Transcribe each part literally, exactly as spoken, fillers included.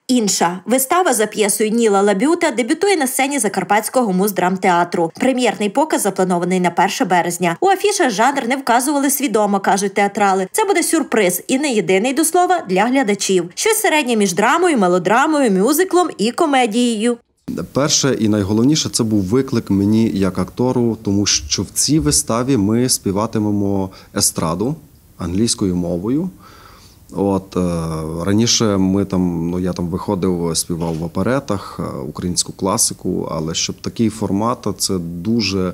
Інша вистава за п'єсою Ніла Лабюта дебютує на сцені Закарпатського муздрамтеатру. Прем'єрний показ запланований на перше березня. У афішах жанр не вказували свідомо, кажуть театрали. Це буде сюрприз і не єдиний, до слова, для глядачів. Щось середнє між драмою, мелодрамою, мюзиклом і комедією. Перше і найголовніше – це був виклик мені як актору, тому що в цій виставі ми співатимемо естраду англійською мовою. От, раніше ми там, ну, я там виходив, співав в оперетах, українську класику, але щоб такий формат, це дуже,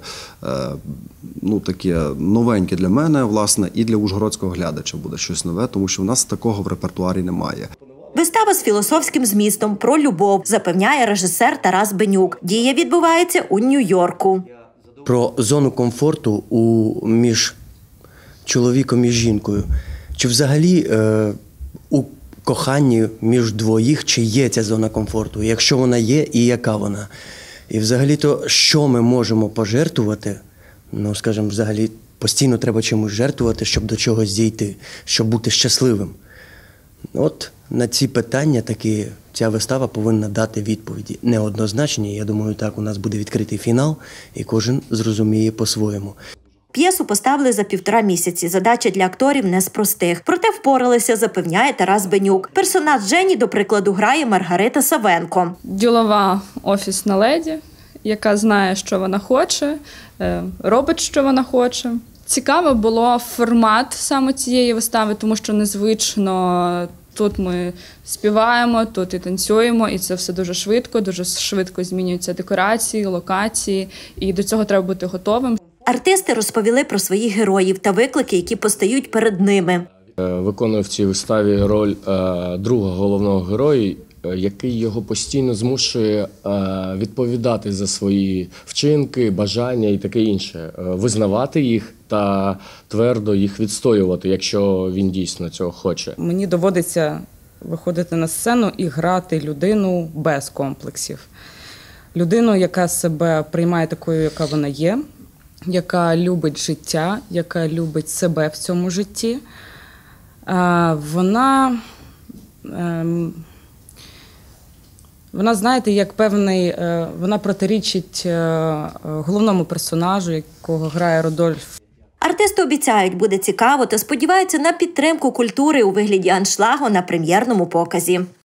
ну, таке новеньке для мене, власне, і для ужгородського глядача буде щось нове, тому що в нас такого в репертуарі немає. Вистава з філософським змістом про любов, запевняє режисер Тарас Бенюк. Дія відбувається у Нью-Йорку. Про зону комфорту у, між чоловіком і жінкою. Чи взагалі е, у коханні між двоїх, чи є ця зона комфорту? Якщо вона є, і яка вона? І взагалі-то, що ми можемо пожертвувати? Ну, скажімо, взагалі, постійно треба чимось жертвувати, щоб до чогось дійти, щоб бути щасливим. От на ці питання таки ця вистава повинна дати відповіді. Неоднозначні, я думаю, так, у нас буде відкритий фінал, і кожен зрозуміє по-своєму. П'єсу поставили за півтора місяці. Задача для акторів не з простих. Проте впоралися, запевняє Тарас Бенюк. Персонаж Жені, до прикладу, грає Маргарита Савенко. Ділова офісна леді, яка знає, що вона хоче, робить, що вона хоче. Цікаво було формат саме цієї вистави, тому що незвично тут ми співаємо, тут і танцюємо, і це все дуже швидко, дуже швидко змінюються декорації, локації, і до цього треба бути готовим. Артисти розповіли про своїх героїв та виклики, які постають перед ними. Виконую в цій виставі роль другого головного героя, який його постійно змушує відповідати за свої вчинки, бажання і таке інше, визнавати їх та твердо їх відстоювати, якщо він дійсно цього хоче. Мені доводиться виходити на сцену і грати людину без комплексів. Людину, яка себе приймає такою, яка вона є, яка любить життя, яка любить себе в цьому житті. Вона, вона, знаєте, як певний, вона протирічить головному персонажу, якого грає Родольф. Артисти обіцяють, буде цікаво та сподіваються на підтримку культури у вигляді аншлагу на прем'єрному показі.